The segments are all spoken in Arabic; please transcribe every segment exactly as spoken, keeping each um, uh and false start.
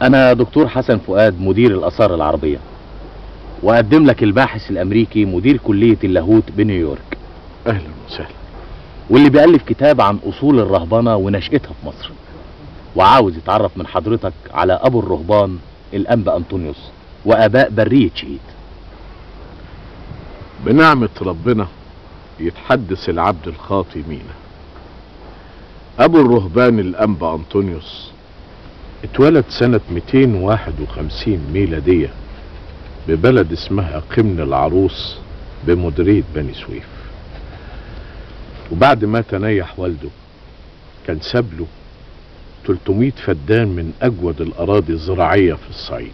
أنا دكتور حسن فؤاد مدير الآثار العربية، وأقدم لك الباحث الأمريكي مدير كلية اللاهوت بنيويورك. أهلا وسهلا. واللي بيألف كتاب عن أصول الرهبنة ونشأتها في مصر، وعاوز يتعرف من حضرتك على أبو الرهبان الأنبا أنطونيوس وآباء برية شهيد. بنعمة ربنا يتحدث العبد الخاطي مينا. أبو الرهبان الأنبا أنطونيوس اتولد سنة مئتين وواحد وخمسين ميلادية ببلد اسمها قمن العروس بمديرية بني سويف. وبعد ما تنيح والده كان سابله تلتمية فدان من أجود الأراضي الزراعية في الصعيد.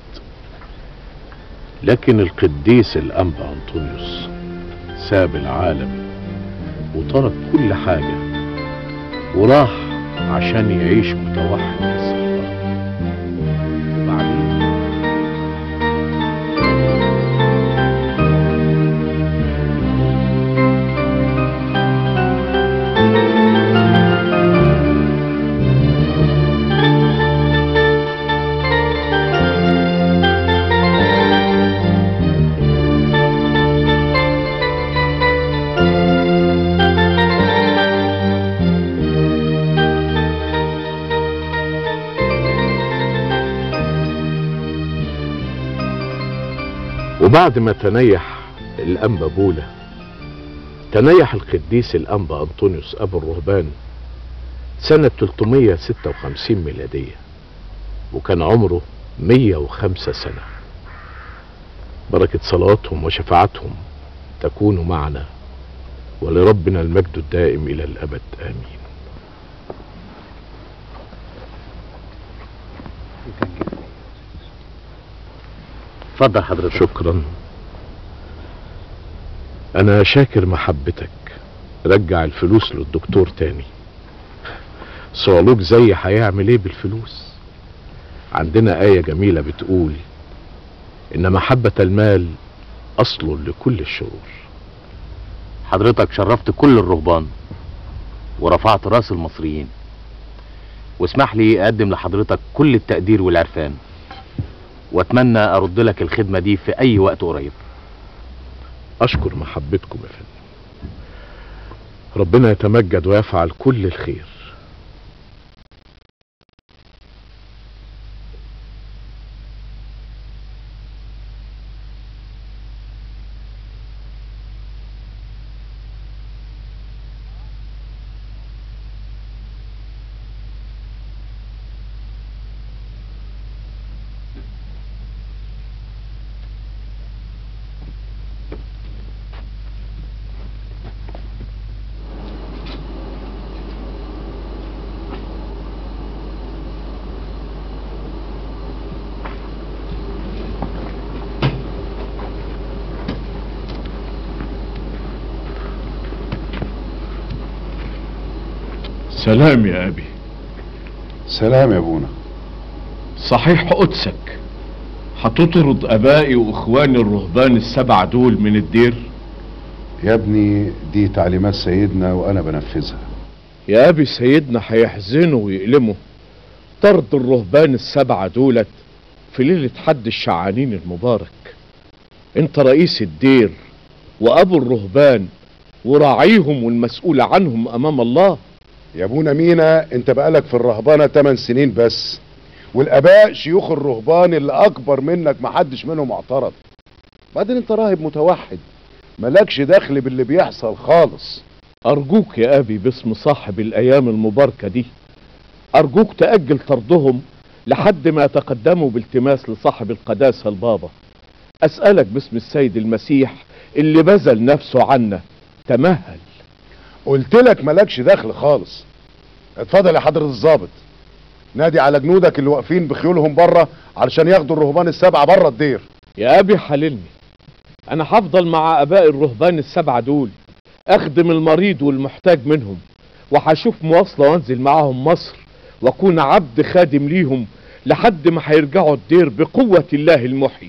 لكن القديس الأنبا أنطونيوس ساب العالم وترك كل حاجة وراح عشان يعيش متوحد في الصحراء. وبعدين وبعد ما تنيح الأنبا بولا تنيح القديس الأنبا أنطونيوس أبو الرهبان سنة تلتمية وستة وخمسين ميلادية، وكان عمره مية وخمسة سنة. بركة صلواتهم وشفاعتهم تكون معنا، ولربنا المجد الدائم إلى الأبد آمين. اتفضل حضرتك. شكرا. انا شاكر محبتك. رجع الفلوس للدكتور تاني. صعلوك زي هيعمل ايه بالفلوس؟ عندنا آية جميلة بتقول ان محبة المال اصل لكل الشرور. حضرتك شرفت كل الرهبان ورفعت راس المصريين، واسمح لي اقدم لحضرتك كل التقدير والعرفان، واتمنى ارد لك الخدمة دي في اي وقت قريب. اشكر محبتكم يا فندم. ربنا يتمجد ويفعل كل الخير. سلام يا أبي. سلام يا ابونا. صحيح قدسك هتطرد أبائي وإخواني الرهبان السبعة دول من الدير؟ يا ابني دي تعليمات سيدنا وأنا بنفذها. يا أبي سيدنا هيحزنوا ويألموا طرد الرهبان السبعة دولت في ليلة حد الشعانين المبارك. انت رئيس الدير وأبو الرهبان وراعيهم والمسؤول عنهم أمام الله. يا ابونا مينا انت بقالك في الرهبانة تمن سنين بس، والاباء شيوخ الرهبان اللي اكبر منك محدش منهم اعترض. بعدين انت راهب متوحد مالكش دخل باللي بيحصل خالص. ارجوك يا ابي باسم صاحب الايام المباركة دي، ارجوك تأجل طردهم لحد ما يتقدموا بالتماس لصاحب القداسة البابا. اسألك باسم السيد المسيح اللي بذل نفسه عنا، تمهل. قلت لك مالكش دخل خالص. اتفضل يا حضرة الضابط، نادي على جنودك اللي واقفين بخيولهم بره علشان ياخدوا الرهبان السبعة بره الدير. يا ابي حللني، انا هفضل مع اباء الرهبان السبعة دول اخدم المريض والمحتاج منهم، وهشوف مواصلة وانزل معاهم مصر واكون عبد خادم ليهم لحد ما هيرجعوا الدير بقوة الله المحيي.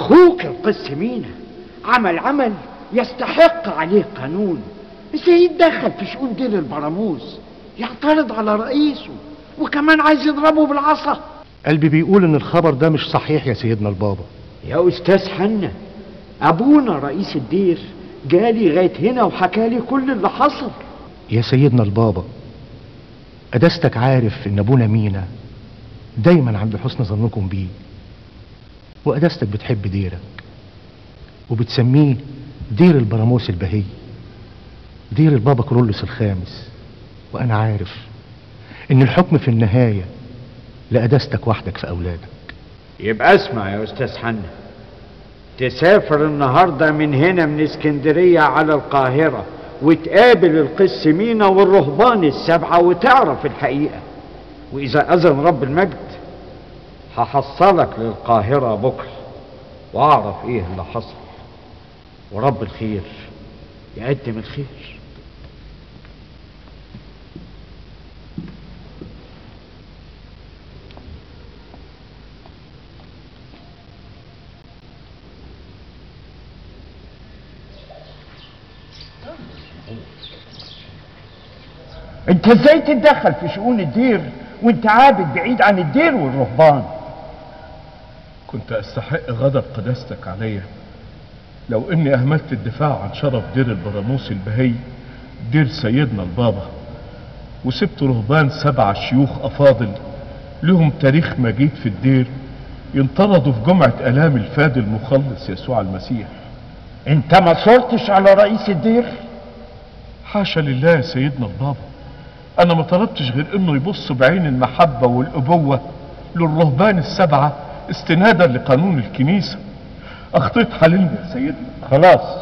اخوك القس مينا عمل عمل يستحق عليه قانون. ازاي يتدخل في شؤون دير البراموس، يعترض على رئيسه وكمان عايز يضربه بالعصا؟ قلبي بيقول ان الخبر ده مش صحيح يا سيدنا البابا. يا استاذ حنا، ابونا رئيس الدير جالي لغايه هنا وحكالي كل اللي حصل. يا سيدنا البابا، قداستك عارف ان ابونا مينا دايما عند حسن ظنكم بيه، وقداستك بتحب ديرك وبتسميه دير البراموس البهي، دير البابا كرولوس الخامس. وانا عارف ان الحكم في النهاية لقداستك وحدك في اولادك. يبقى اسمع يا استاذ حنا، تسافر النهارده من هنا من اسكندرية على القاهرة وتقابل القس مينا والرهبان السبعة وتعرف الحقيقة، واذا اذن رب المجد هحصلك للقاهرة بكرة واعرف ايه اللي حصل، ورب الخير يقدم الخير. انت ازاي تتدخل في شؤون الدير وانت عابد بعيد عن الدير والرهبان؟ كنت استحق غضب قداستك عليا لو اني اهملت الدفاع عن شرف دير البراموس البهي، دير سيدنا البابا، وسبت رهبان سبع شيوخ افاضل لهم تاريخ مجيد في الدير ينطردوا في جمعة الام الفادي المخلص يسوع المسيح. انت ما صرتش على رئيس الدير؟ حاشا لله يا سيدنا البابا، انا ما طلبتش غير انه يبص بعين المحبة والابوة للرهبان السبعة استنادا لقانون الكنيسة. اخطيت حللني يا سيدنا. خلاص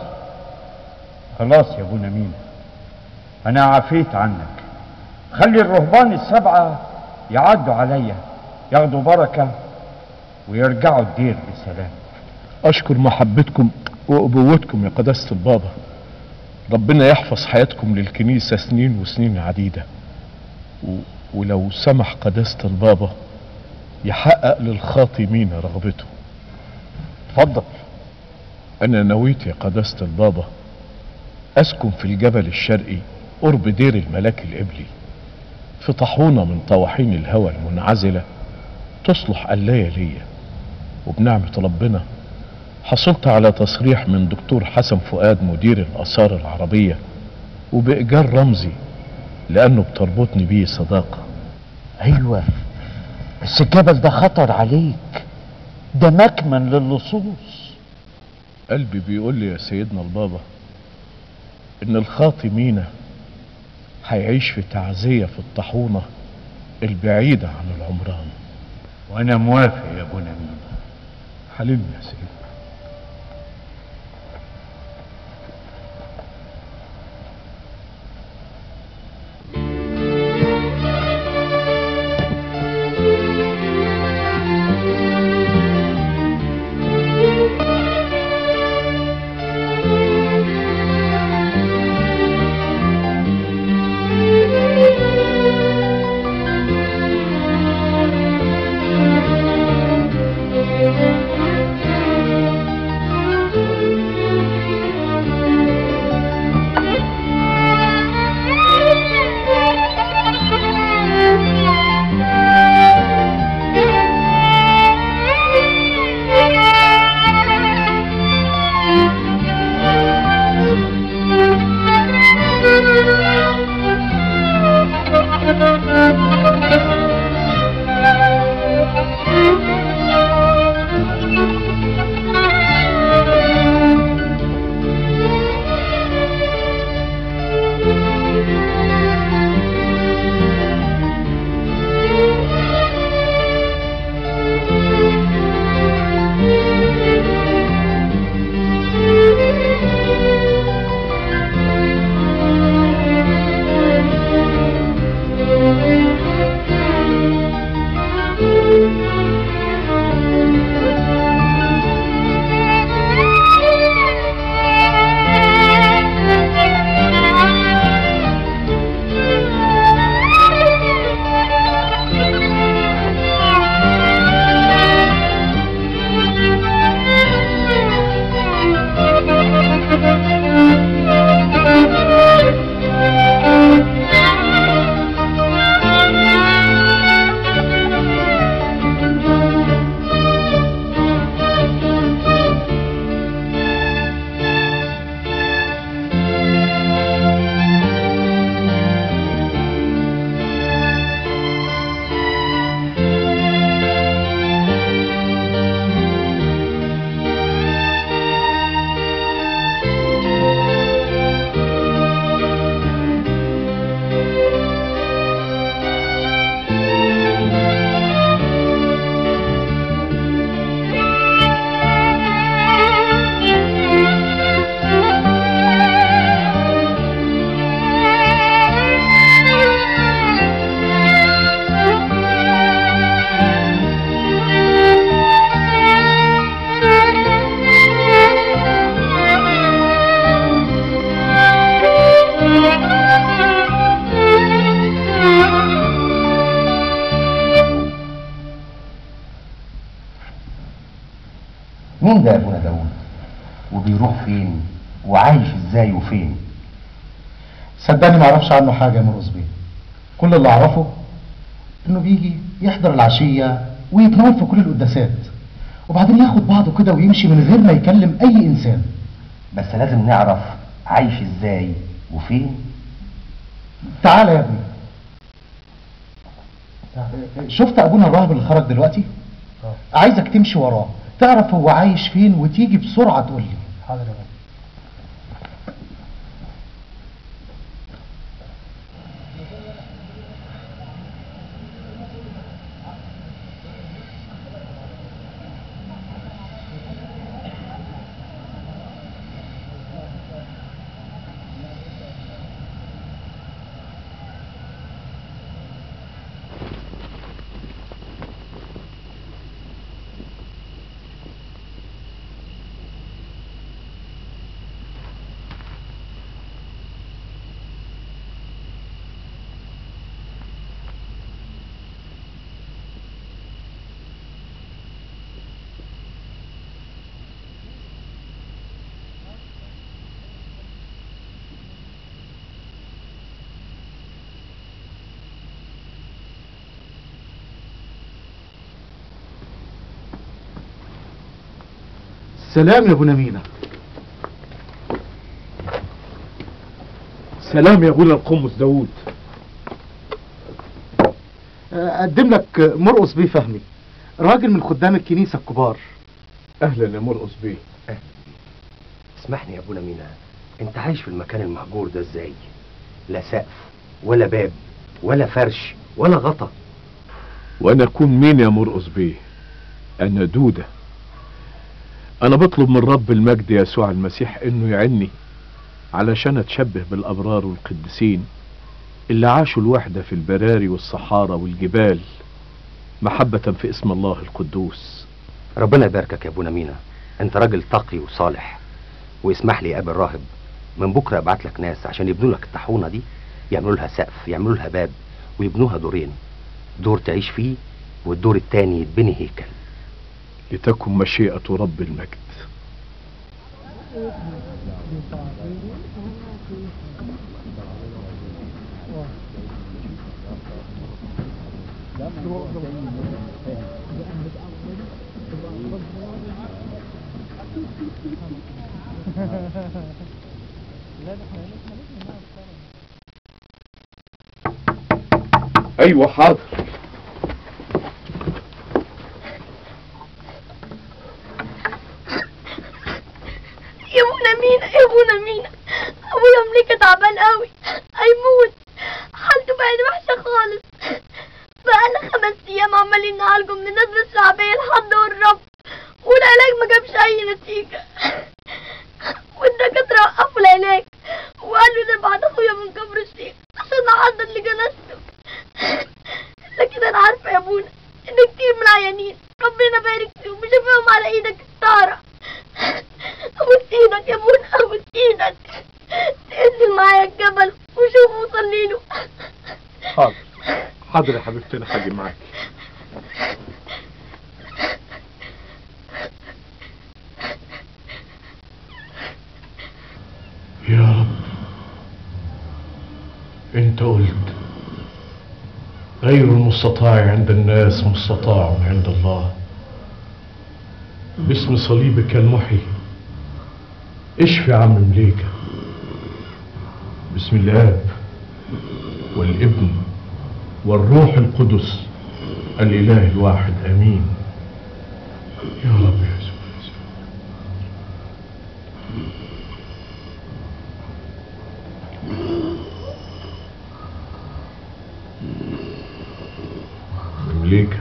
خلاص يا ابونا مينا، انا عفيت عنك. خلي الرهبان السبعة يعدوا عليا ياخدوا بركة ويرجعوا الدير بسلام. اشكر محبتكم وابوتكم يا قداسة البابا، ربنا يحفظ حياتكم للكنيسة سنين وسنين عديدة، و... ولو سمح قداسة البابا يحقق للخاطي مينا رغبته. اتفضل. انا نويت يا قداسة البابا اسكن في الجبل الشرقي قرب دير الملاك القبلي، في طاحونة من طواحين الهوى المنعزلة تصلح قلاية ليا، وبنعمة ربنا حصلت على تصريح من دكتور حسن فؤاد مدير الآثار العربية وبإيجار رمزي لأنه بتربطني بيه صداقة. أيوة، بس الجبل ده خطر عليك، ده مكمن للصوص. قلبي بيقول لي يا سيدنا البابا إن الخاطي مينا هيعيش في تعزية في الطاحونة البعيدة عن العمران. وأنا موافق يا أبونا مينا. حلمني يا سيدنا. مين ده يا ابونا داود؟ وبيروح فين؟ وعايش ازاي وفين؟ صدقني ما اعرفش عنه حاجه يا مرقص بيه. كل اللي اعرفه انه بيجي يحضر العشيه ويتناول في كل القداسات، وبعدين ياخد بعضه كده ويمشي من غير ما يكلم اي انسان. بس لازم نعرف عايش ازاي وفين. تعالى يا ابني. شفت ابونا الراهب اللي خرج دلوقتي؟ اه. عايزك تمشي وراه تعرف هو عايش فين وتيجي بسرعه تقول لي. حاضر يا بابا. سلام يا ابونا مينا. سلام يا ابونا القمص داود. اقدم لك مرقص بيه فهمي، راجل من خدام الكنيسه الكبار. اهلا يا مرقص بيه. اسمحني يا ابونا مينا، انت عايش في المكان المهجور ده ازاي؟ لا سقف ولا باب ولا فرش ولا غطا. وانا اكون مين يا مرقص بيه؟ انا دودة. انا بطلب من رب المجد يسوع المسيح انه يعني علشان اتشبه بالابرار والقديسين اللي عاشوا الوحدة في البراري والصحارى والجبال محبة في اسم الله القدوس. ربنا يباركك يا ابونا مينا، انت راجل تقي وصالح. واسمح لي يا ابي الراهب، من بكره ابعت لك ناس عشان يبنوا لك الطاحونه دي، يعملوا لها سقف، يعملوا لها باب، ويبنوها دورين، دور تعيش فيه والدور التاني يتبني هيكل. لتكن مشيئة رب المجد. ايوه حاضر. يا ابونا مينا يا ابونا مينا، ابويا مليكة تعبان قوي هيموت، حالته بقت وحشه خالص. بقالنا خمس ايام عمالين نعالجه من النزله الشعبيه لحد والرب، والعلاج ما جابش اي نتيجه. والدكاتره وقفوا العلاج وقالوا نبعت اخويا من كفر الشيخ عشان نحضر لجنازته. لكن انا عارفه يا ابونا ان كتير من العيانين ربنا بارك فيهم وشفاهم على ايدك الطاهره. ابوس ايدك يا ابونا، ابوس ايدك تنزل معايا الجبل وشوفه وصلي له. حاضر حاضر يا حبيبتي، انا هاجي معاكي. يا رب انت قلت غير المستطاع عند الناس مستطاع عند الله. باسم صليبك المحيي اشفي عم مليكة. بسم الاب والابن والروح القدس الاله الواحد امين. يا رب يا يسوع. مليكة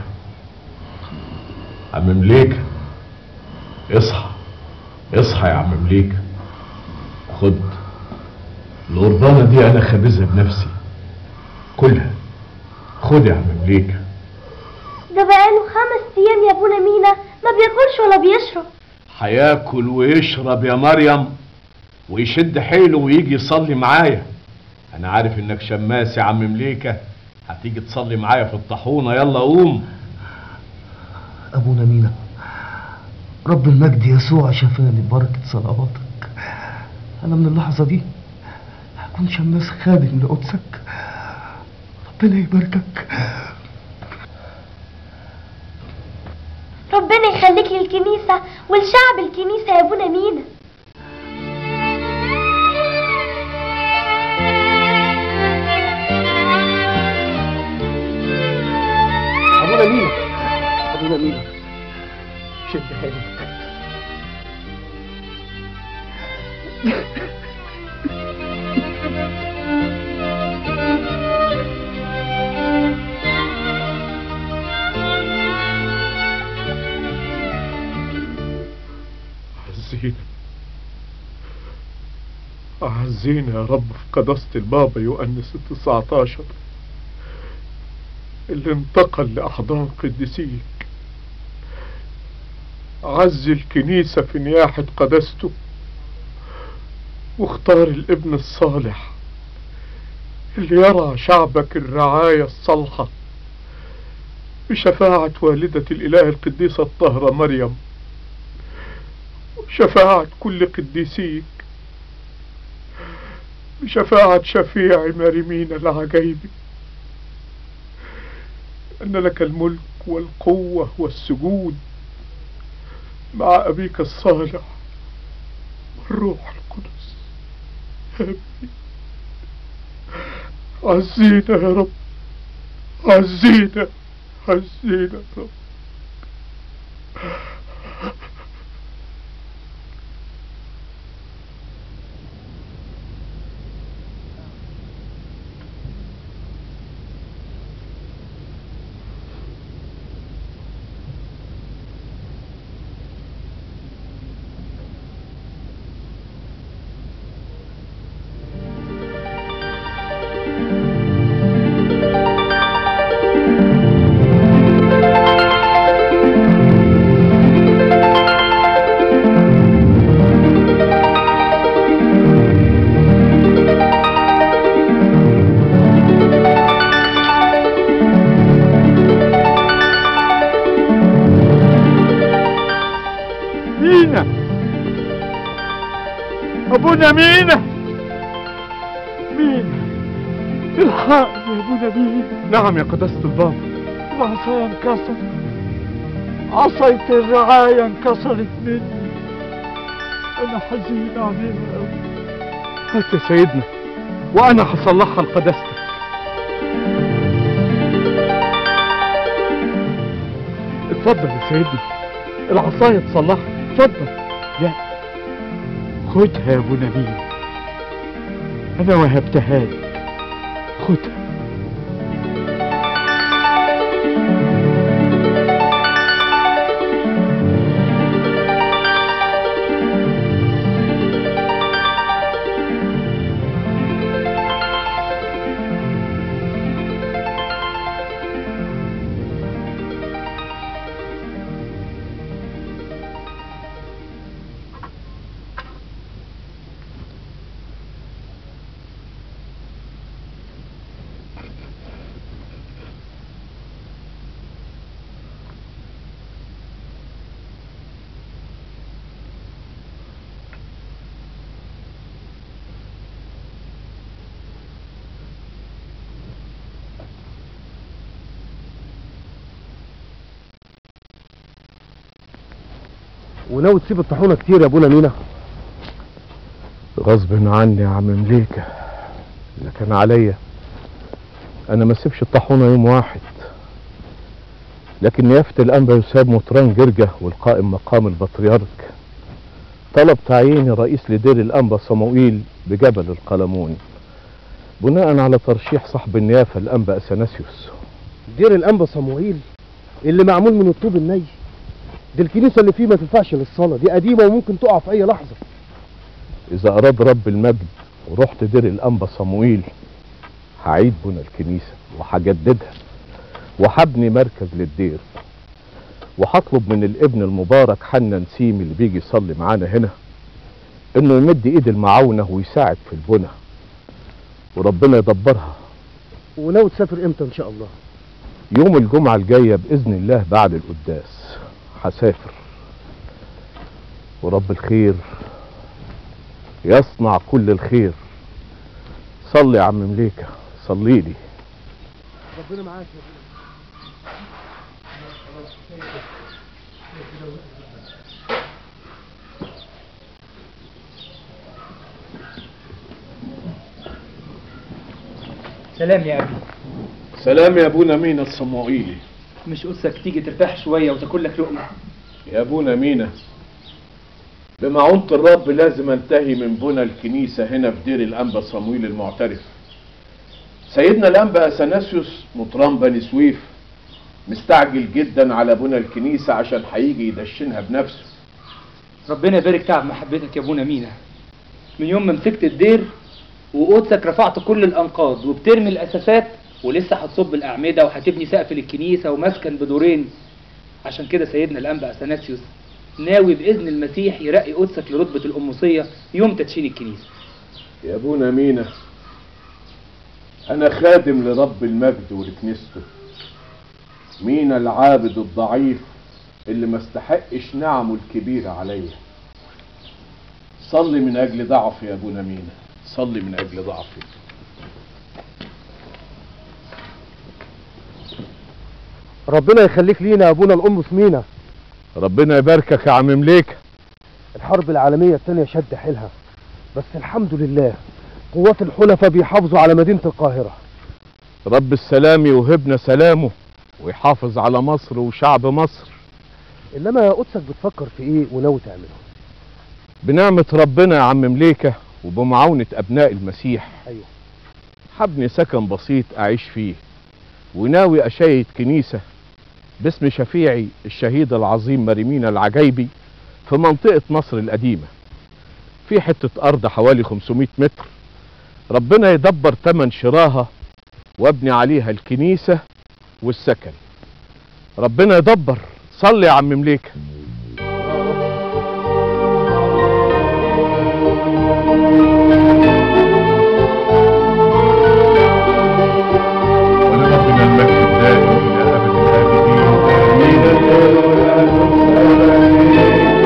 عم مليكة، اصحى اصحى يا عم مليكة. خد القربانة دي انا خابزها بنفسي، كلها. خد يا عم مليكة. ده بقاله خمس ايام يا ابونا مينا ما بياكلش ولا بيشرب. هياكل ويشرب يا مريم ويشد حيله ويجي يصلي معايا. انا عارف انك شماس يا عم مليكة، هتيجي تصلي معايا في الطاحونة. يلا قوم. ابونا مينا رب المجد يسوع شفاني ببركة صلواتك. أنا من اللحظة دي هكون شماس خادم لقدسك. ربنا يباركك. ربنا يخليك للكنيسة ولشعب الكنيسة يا ابونا مينا. ابونا مينا ابونا مينا شد حيلك. عزينا عزينا يا رب في قداسة البابا يؤنس التسعتاشر اللي انتقل لأحضان قديسيك. عز الكنيسة في نياحة قداسته واختار الابن الصالح اللي يرعى شعبك الرعاية الصالحة بشفاعة والدة الإله القديسة الطاهرة مريم وشفاعة كل قديسيك بشفاعة شفيع مريمين العجيبي. أن لك الملك والقوة والسجود مع أبيك الصالح والروح القدس. آمين. عزينا يا رب، عزينا عزينا يا رب. ابونا مينا مينا الحقني يا ابونا مينا. نعم يا قداسة البابا. العصاية انكسرت، عصاية الرعاية انكسرت مني. انا حزين عليها قوي. هات يا سيدنا وانا هصلحها لقداستك. اتفضل يا سيدنا العصاية اتصلحت. اتفضل. لا خدها يا ابونا مينا، انا وهبتها لك. خدها. وناوي تسيب الطاحونه كتير يا ابونا مينا؟ غصب عني يا عم مليكة، اللي كان عليا انا ما سيبش الطاحونه يوم واحد، لكن نيافة الانبا يساب مطران جرجة والقائم مقام البطريرك طلب تعييني رئيس لدير الانبا صموئيل بجبل القلمون بناء على ترشيح صاحب النيافة الانبا اثناسيوس. دير الانبا صموئيل اللي معمول من الطوب الني، دي الكنيسه اللي فيه ما تنفعش للصلاه، دي قديمه وممكن تقع في اي لحظه. اذا اراد رب المجد ورحت دير الانبا صموئيل هعيد بنا الكنيسه وهجددها وهبني مركز للدير، وهطلب من الابن المبارك حنا نسيم اللي بيجي يصلي معانا هنا انه يمد ايد المعاونه ويساعد في البنى وربنا يدبرها. وناوي تسافر امتى ان شاء الله؟ يوم الجمعه الجايه باذن الله بعد القداس هسافر، ورب الخير يصنع كل الخير. صلي يا عم مليكة، صلي لي. ربنا معاك يا سلام يا أبي. سلام يا ابونا مينا الصموئيلي. مش قدسك تيجي ترتاح شوية وتاكل لك لقمة؟ يا ابونا مينا، بمعونة الرب لازم انتهي من بنى الكنيسة هنا في دير الأنبا صمويل المعترف. سيدنا الأنبا أثناسيوس مطران بني سويف مستعجل جدا على بنى الكنيسة عشان هيجي يدشنها بنفسه. ربنا يبارك تعب محبتك يا ابونا مينا. من يوم ما مسكت الدير وقدسك رفعت كل الأنقاض وبترمي الأساسات ولسه هتصب الأعمدة وهتبني سقف للكنيسة ومسكن بدورين. عشان كده سيدنا الأنبا أثناسيوس ناوي بإذن المسيح يرقي قدسك لرتبة القمصية يوم تدشين الكنيسة. يا ابونا مينا، أنا خادم لرب المجد ولكنيسته. مينا العابد الضعيف اللي ما استحقش نعمه الكبيرة عليا. صلي من أجل ضعفي يا ابونا مينا، صلي من أجل ضعفي. ربنا يخليك لينا يا ابونا القمص مينا. ربنا يباركك يا عم مليك. الحرب العالمية الثانية شد حيلها، بس الحمد لله قوات الحلفاء بيحافظوا على مدينة القاهرة. رب السلام يوهبنا سلامه ويحافظ على مصر وشعب مصر. انما قدسك بتفكر في ايه وناوي تعمله؟ بنعمة ربنا يا عم مليكة وبمعاونة أبناء المسيح. ايوه. حبني سكن بسيط أعيش فيه، وناوي أشيد كنيسة باسم شفيعي الشهيد العظيم مريمينا العجيبي في منطقة مصر القديمة، في حتة أرض حوالي خمسمائة متر. ربنا يدبر تمن شراها وابني عليها الكنيسة والسكن. ربنا يدبر. صلي يا عم مليكة. ولربنا المجد الدائم إلى أبد الآبدين.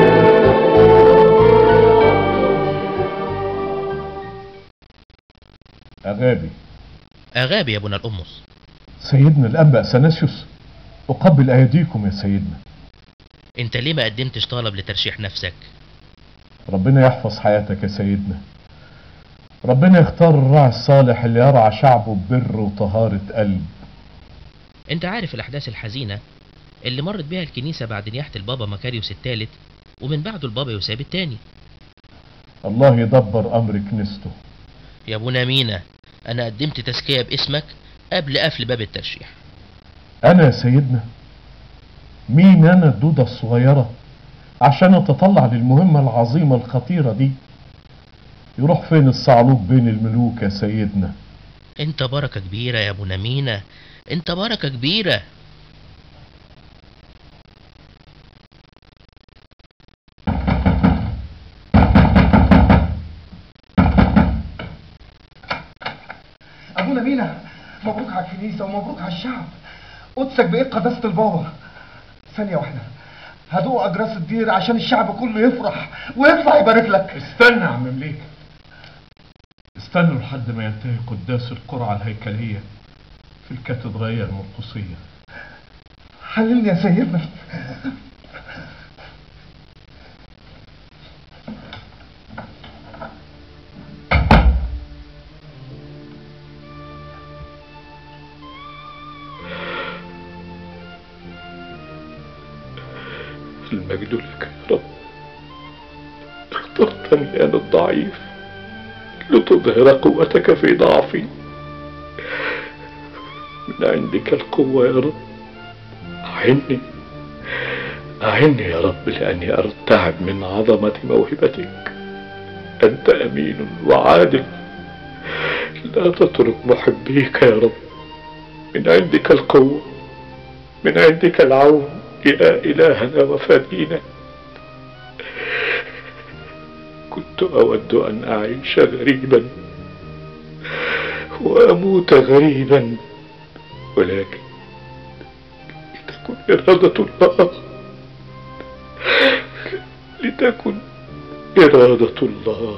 أغابي أغابي يا ابونا القمص. سيدنا الأنبا أثناسيوس، أقبل أيديكم يا سيدنا. انت ليه ما قدمتش طلب لترشيح نفسك؟ ربنا يحفظ حياتك يا سيدنا. ربنا يختار الراعي الصالح اللي يرعى شعبه ببر وطهارة قلب. انت عارف الأحداث الحزينة اللي مرت بيها الكنيسة بعد نياحة البابا مكاريوس الثالث ومن بعده البابا يوساب الثاني. الله يدبر أمر كنيسته. يا ابونا مينا، أنا قدمت تزكية باسمك قبل قفل باب الترشيح. أنا يا سيدنا؟ مين أنا الدودة الصغيرة عشان أتطلع للمهمة العظيمة الخطيرة دي؟ يروح فين الصعلوك بين الملوك يا سيدنا؟ انت بركة كبيرة يا ابونا مينا، انت بركة كبيرة. ابونا مينا، مبروك على الكنيسة ومبروك على الشعب. قدسك بقيت قداسة البابا. ثانية واحدة، هدوق أجراس الدير عشان الشعب كله يفرح ويطلع يبارك لك. استنى يا عم مليك، استنوا لحد ما ينتهي قداس القرعة الهيكلية في الكاتدرائية المرقسية. حللني يا سيدنا. المجد لك يا رب. اخترتني أنا الضعيف لتظهر قوتك في ضعفي. من عندك القوة يا رب. أعني أعني يا رب لأني أرتعب من عظمة موهبتك. أنت أمين وعادل، لا تترك محبيك يا رب. من عندك القوة، من عندك العون يا إلهنا وفدينا. كنت أود أن أعيش غريبا وأموت غريبا، ولكن لتكن إرادة الله، ولتكن إرادة الله.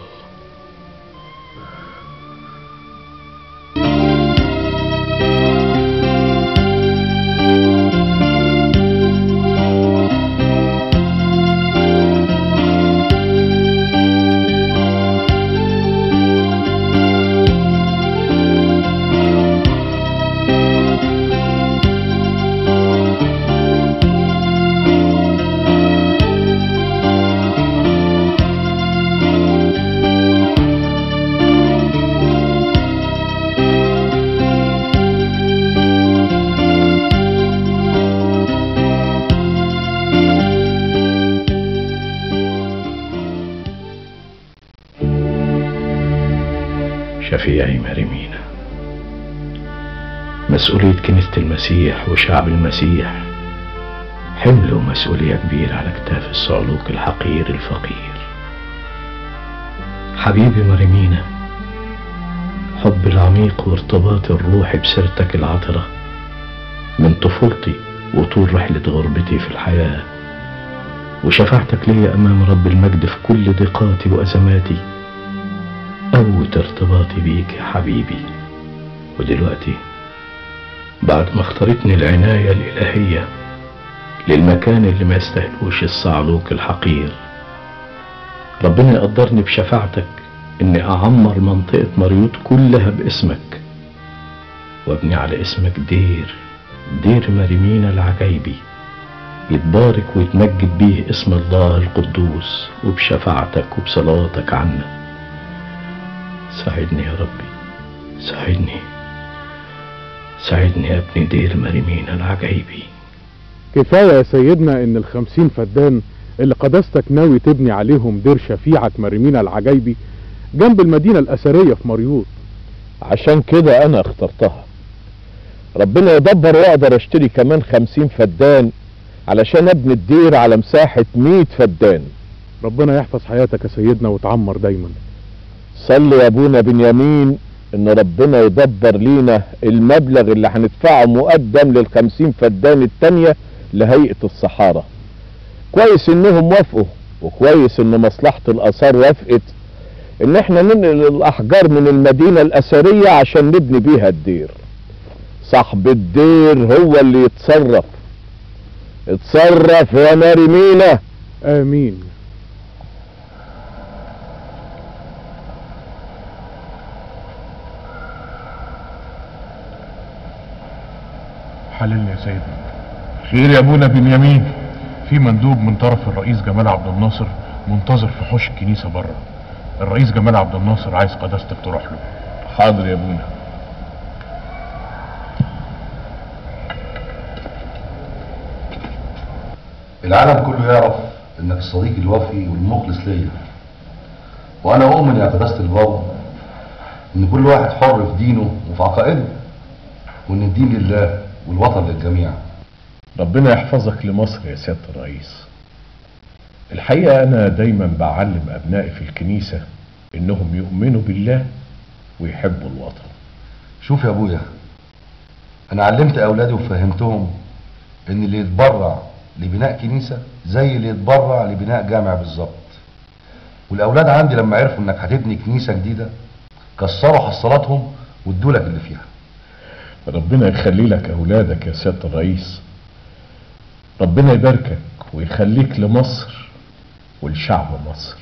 شفيعي مريمينا، مسؤولية كنيسة المسيح وشعب المسيح حمل ومسؤولية كبيرة على كتاف الصعلوك الحقير الفقير. حبيبي مريمينا، حب العميق وارتباط الروح بسيرتك العطرة من طفولتي وطول رحلة غربتي في الحياة، وشفاعتك لي أمام رب المجد في كل ضيقاتي وأزماتي قوت ارتباطي بيك يا حبيبي. ودلوقتي بعد ما اختارتني العناية الإلهية للمكان اللي ما يستاهلوش الصعلوك الحقير، ربنا يقدرني بشفاعتك اني اعمر منطقة مريوط كلها باسمك، وابني على اسمك دير دير مريمينا العجايبي يتبارك ويتمجد بيه اسم الله القدوس وبشفاعتك وبصلاتك عنا. ساعدني يا ربي، ساعدني ساعدني يا ابني دير مريمينا العجايبي. كفاية يا سيدنا ان الخمسين فدان اللي قداستك ناوي تبني عليهم دير شفيعك مريمينا العجايبي جنب المدينة الأثرية في مريوط. عشان كده انا اخترتها. ربنا يدبر واقدر اشتري كمان خمسين فدان علشان ابني الدير على مساحة مية فدان. ربنا يحفظ حياتك يا سيدنا وتعمر دايما. صلي يا ابونا بنيامين ان ربنا يدبر لينا المبلغ اللي هندفعه مقدم للخمسين فدان التانية لهيئة الصحارى. كويس انهم وافقوا، وكويس ان مصلحة الاثار وافقت ان احنا ننقل الاحجار من المدينة الاثرية عشان نبني بيها الدير. صاحب الدير هو اللي يتصرف. اتصرف يا مريمينا. امين. حللني يا سيدنا. خير يا ابونا بنيامين، في مندوب من طرف الرئيس جمال عبد الناصر منتظر في حوش الكنيسة بره. الرئيس جمال عبد الناصر عايز قداستك تروح له. حاضر يا ابونا. العالم كله يعرف انك الصديق الوفي والمخلص ليا، وانا اؤمن يا قداسة البابا ان كل واحد حر في دينه وفي عقائده، وان الدين لله والوطن للجميع. ربنا يحفظك لمصر يا سيادة الرئيس. الحقيقة انا دايما بعلم ابنائي في الكنيسة انهم يؤمنوا بالله ويحبوا الوطن. شوف يا ابويا، انا علمت اولادي وفهمتهم ان اللي يتبرع لبناء كنيسة زي اللي يتبرع لبناء جامع بالظبط. والاولاد عندي لما عرفوا انك هتبني كنيسة جديدة كسروا حصالاتهم وادولك اللي فيها. ربنا يخلي لك اولادك يا سيادة الرئيس. ربنا يباركك ويخليك لمصر ولشعب مصر.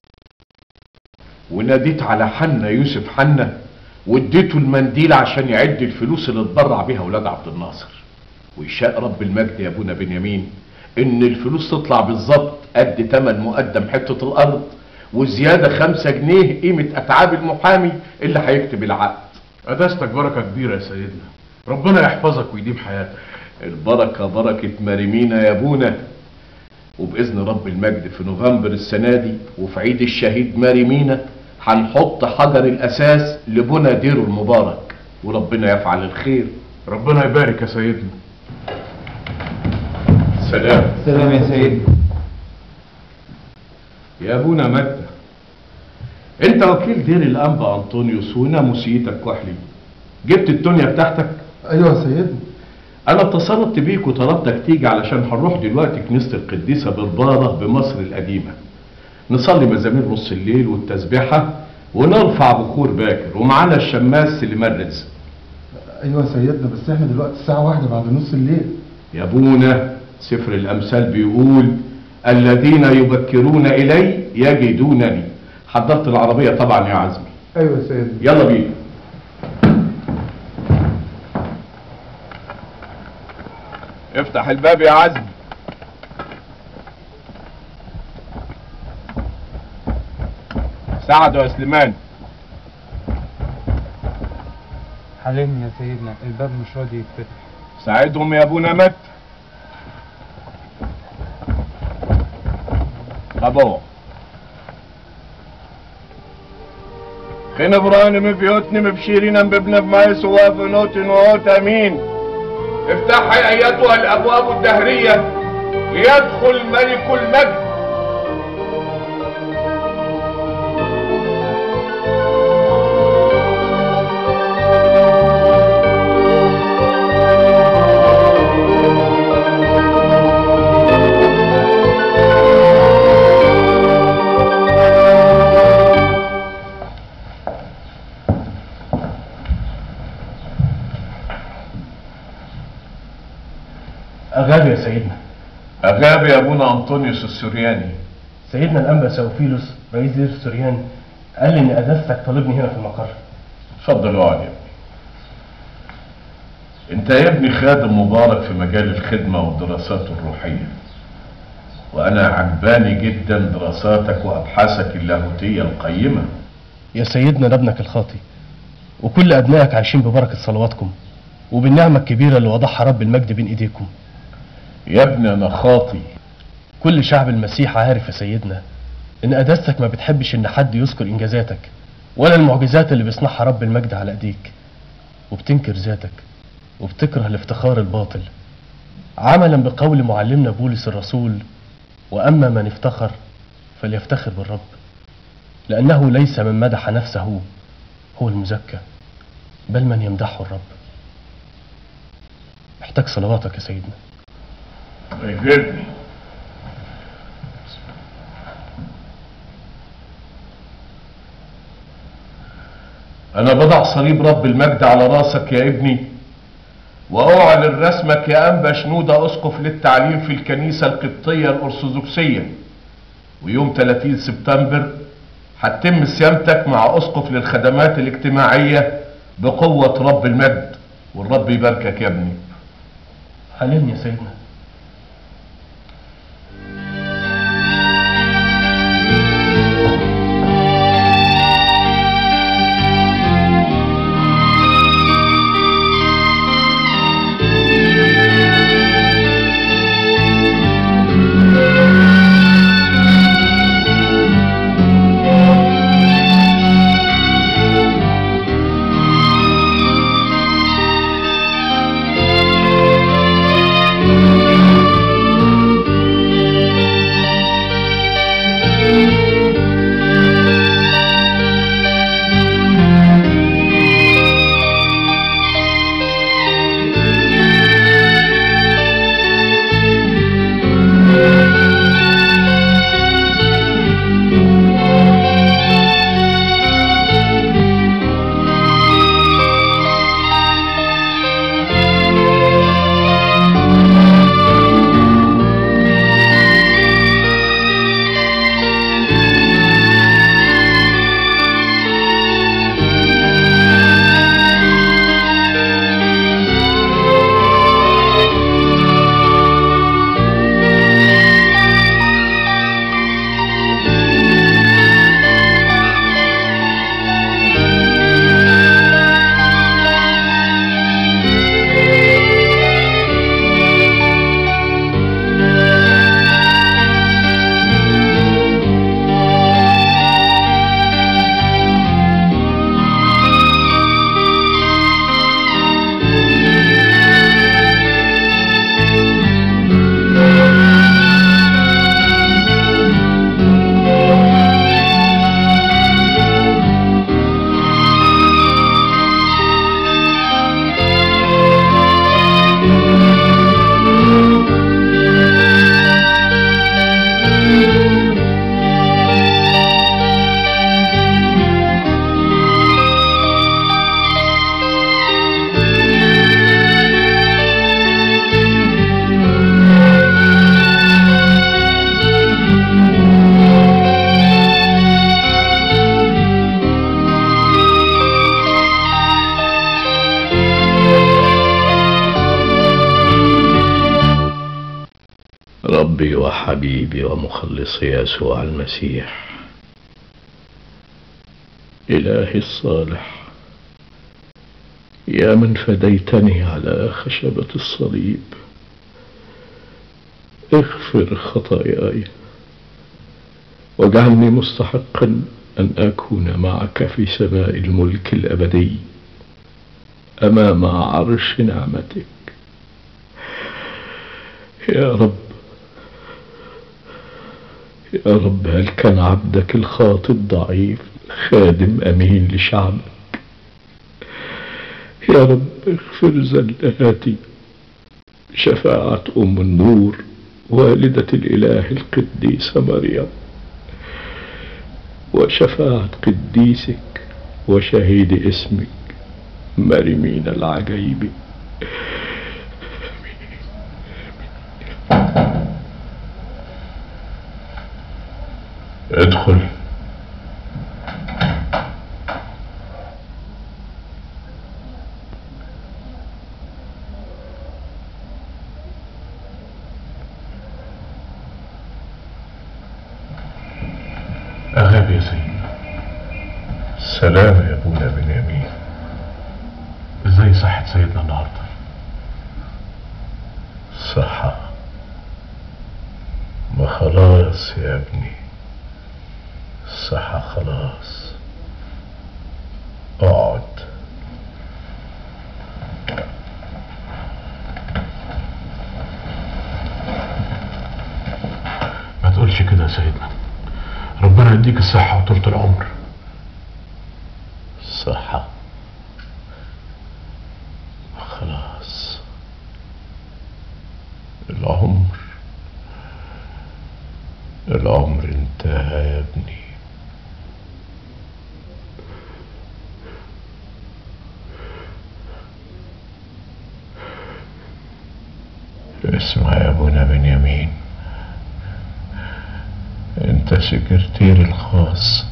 وناديت على حنا يوسف حنا واديته المنديل عشان يعد الفلوس اللي اتبرع بيها اولاد عبد الناصر. ويشاء رب المجد يا ابونا بنيامين ان الفلوس تطلع بالظبط قد تمن مقدم حتة الارض وزيادة خمسة جنيه قيمة اتعاب المحامي اللي هيكتب العقد. قداستك بركة كبيرة يا سيدنا، ربنا يحفظك ويديم حياتك. البركة بركة مريمينا يا ابونا، وبإذن رب المجد في نوفمبر السنة دي وفي عيد الشهيد مريمينا هنحط حجر الأساس لبنى ديره المبارك، وربنا يفعل الخير. ربنا يبارك يا سيدنا. سلام. سلام يا سيدنا. يا ابونا مجدة، انت وكيل دير الانبا انطونيوس وناموسيتك كحلي، جبت الدنيا بتاعتك؟ ايوه يا سيدنا. انا اتصلت بيك وطلبتك تيجي علشان هنروح دلوقتي كنيسة القديسة بربارة بمصر القديمة. نصلي مزامير نص الليل والتسبيحة ونرفع بخور باكر، ومعانا الشماس اللي مرز. ايوه يا سيدنا، بس احنا دلوقتي الساعة واحدة بعد نص الليل. يا ابونا سفر الامثال بيقول الذين يبكرون الي يجدونني. حضرت العربية طبعا يا عزمي؟ ايوه يا سيدنا. يلا بينا. افتح الباب يا عزمي. ساعده يا سليمان. حلمني يا سيدنا، الباب مش راضي يتفتح. ساعدهم يا ابونا مت. طب خين برانم بيوتنم بشيرين بابن بمايس وافنوت وهوت امين. افتحي ايتها الابواب الدهرية ليدخل ملك المجد. أغابي يا سيدنا. أغابي يا أبونا أنطونيوس السورياني. سيدنا الأنبا سوفيلوس رئيس دير السوريان قال لي إن قداستك طالبني هنا في المقر. اتفضل اقعد يا ابني. أنت يا ابني خادم مبارك في مجال الخدمة والدراسات الروحية، وأنا عجباني جدا دراساتك وأبحاثك اللاهوتية القيمة. يا سيدنا أنا ابنك الخاطي، وكل أبنائك عايشين ببركة صلواتكم وبالنعمة الكبيرة اللي وضعها رب المجد بين إيديكم. يا ابني أنا خاطي. كل شعب المسيح عارف يا سيدنا إن قداستك ما بتحبش إن حد يذكر إنجازاتك ولا المعجزات اللي بيصنعها رب المجد على إيديك، وبتنكر ذاتك وبتكره الافتخار الباطل، عملا بقول معلمنا بولس الرسول: وأما من افتخر فليفتخر بالرب، لأنه ليس من مدح نفسه هو المزكى، بل من يمدحه الرب. محتاج صلواتك يا سيدنا. يجرني. أنا بضع صليب رب المجد على راسك يا ابني، وأعلن رسمك يا أنبا شنودة أسقف للتعليم في الكنيسة القبطية الأرثوذكسية، ويوم ثلاثين سبتمبر هتتم صيامتك مع أسقف للخدمات الاجتماعية بقوة رب المجد، والرب يباركك يا ابني. حلمني يا سيدنا. Thank you. ربي وحبيبي ومخلصي يسوع المسيح، إلهي الصالح، يا من فديتني على خشبة الصليب، اغفر خطاياي واجعلني مستحقا أن أكون معك في سماء الملك الأبدي أمام عرش نعمتك. يا رب يا رب، هل كان عبدك الخاطئ الضعيف خادم أمين لشعبك؟ يا رب اغفر زلاتي بشفاعة أم النور والدة الإله القديسة مريم، وشفاعة قديسك وشهيد اسمك مريمين العجيبي. ادخل. أغاب يا سيدنا. سلام يا ابونا بنيامين. ازاي صحة سيدنا النهارده؟ صحة؟ ما خلاص يا ابني، صحة خلاص. اقعد. ما تقولش كده يا سيدنا، ربنا يديك الصحة وطولة العمر. صحة خلاص، العمر العمر انتهى يا ابني. اسمع يا ابونا بنيامين، انت سكرتير الخاص،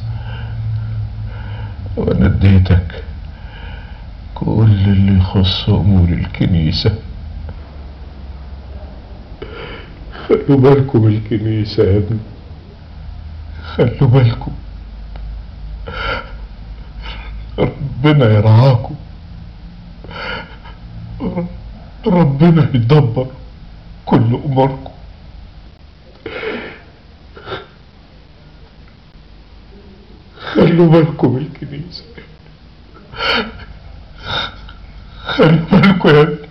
وانا اديتك كل اللي يخص امور الكنيسة. خلوا بالكم الكنيسة يا ابني، خلوا بالكم، ربنا يرعاكم، ربنا يدبر كل اموركم. خلوا بالكم الكنيسة، خلوا بالكم يا ابني.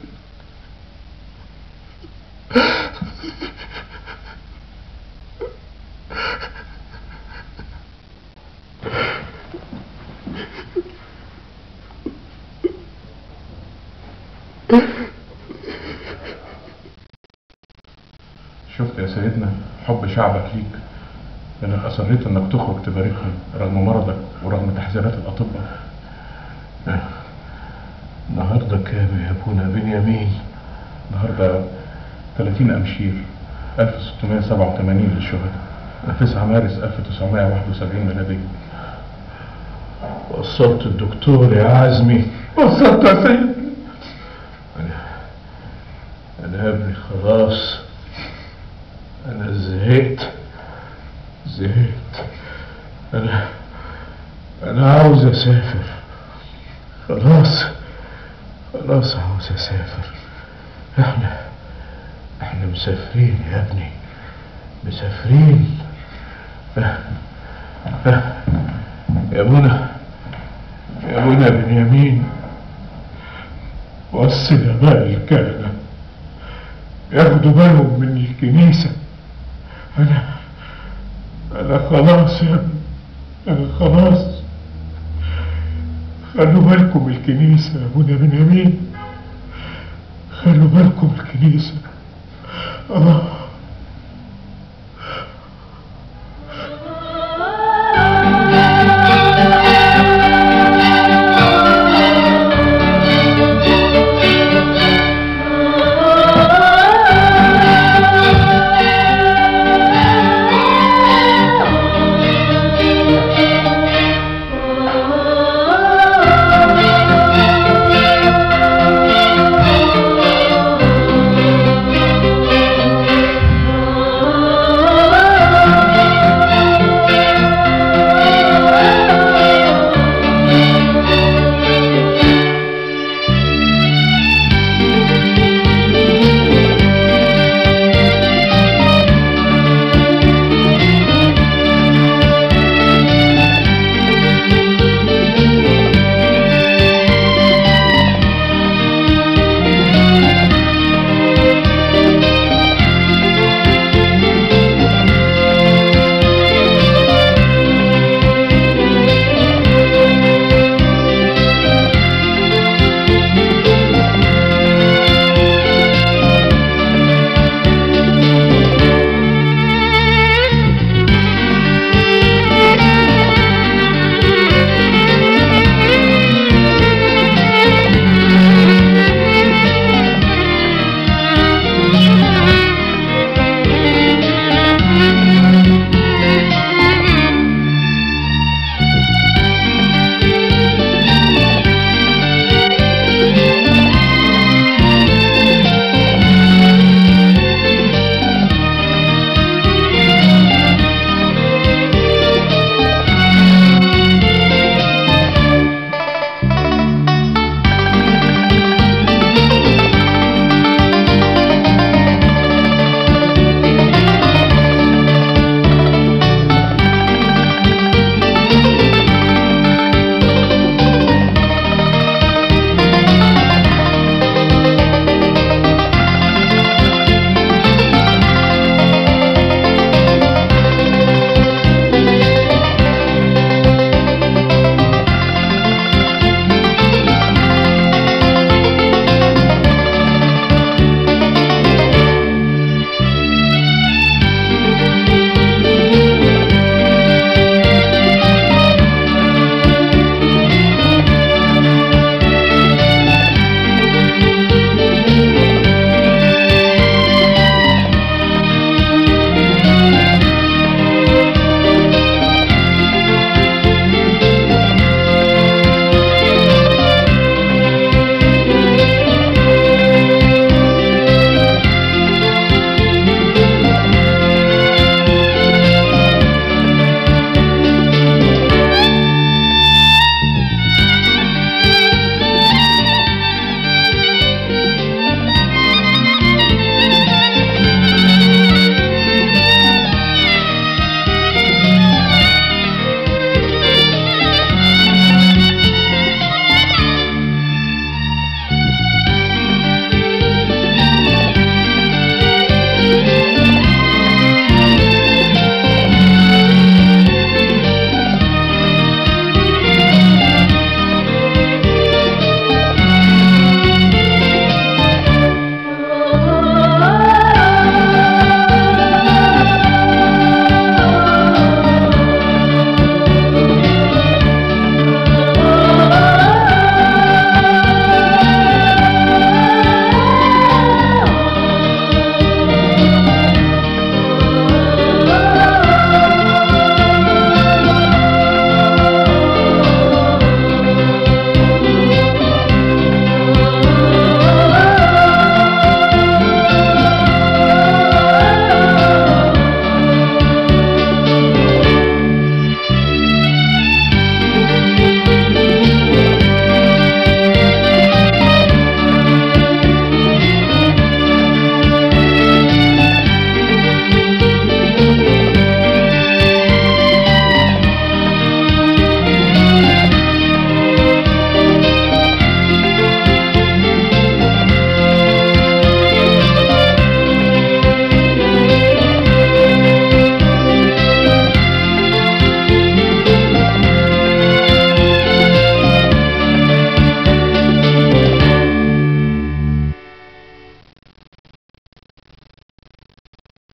شفت يا سيدنا حب شعبك ليك، لانك اصريت انك تخرج تباركهم رغم مرضك ورغم تحذيرات الاطباء. النهارده كام يا ابونا بنيامين؟ النهارده ثلاثين امشير ألف وستمائة وسبعة وثمانين للشهداء، تسعة مارس ألف وتسعمائة وواحد وسبعين ميلادية. وصلت الدكتور يا عزمي؟ وصلت يا سيدنا. انا انا يا ابني خلاص، انا زهقت زهقت انا انا عاوز اسافر، خلاص خلاص عاوز اسافر. احنا احنا مسافرين يا ابني، مسافرين. اه اه يا ابونا يا ابونا بنيامين، وصي الاباء الكهنة ياخدوا بالهم من الكنيسة. انا انا خلاص يا ابني، انا خلاص. خلوا بالكم الكنيسة يا ابونا بنيامين، خلوا بالكم الكنيسة. الله